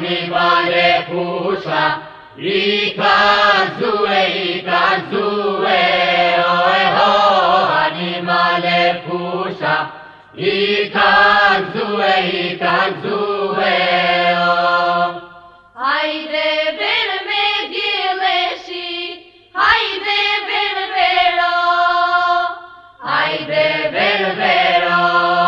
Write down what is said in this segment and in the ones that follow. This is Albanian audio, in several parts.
animale fusha, ikazue, oe ho, animale fusha, ikazue, oh. Haide verme gileshi, haide berbero, haide berbero.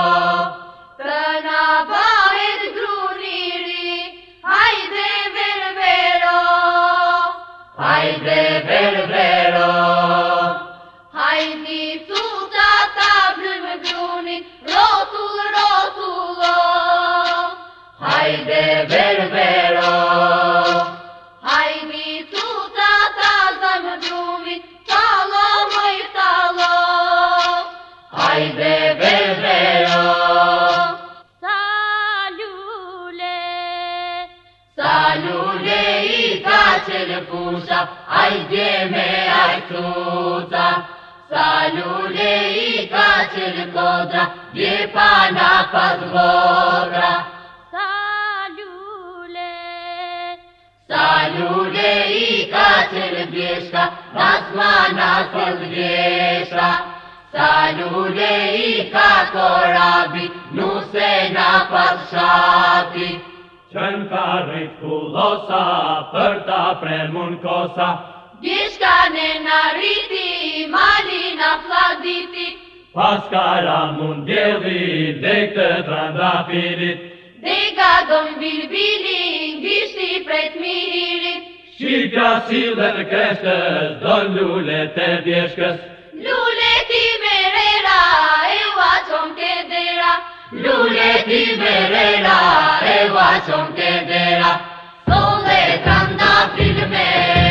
Tana bahed gruniri, haide berbero, Haide berbero, haidi tuta tablum gruni, rotulo. haide berbero, Haidi tuta tazam grumi, talo moj talo. haide berbero. Salule i kacel fusha, haide me artuta. Salule i kacel kodra, je pana podvodra. Salule i kacel bješka, nasmana podvješka. Salule i kako rabi, nu se napad šati. Qën ka rrit kullosa, për ta premun kosa, Bjeshka ne nariti, malina fladiti, pas kara mund djelli, dek të trandafirit, dega dom bilbilin, gishti pret mirit. shqipja silën kreshtës, don lullet e djeshkës, Luleti merera, e wachom kedera, Luleti merera, e wachom kedera. sole trandafil me.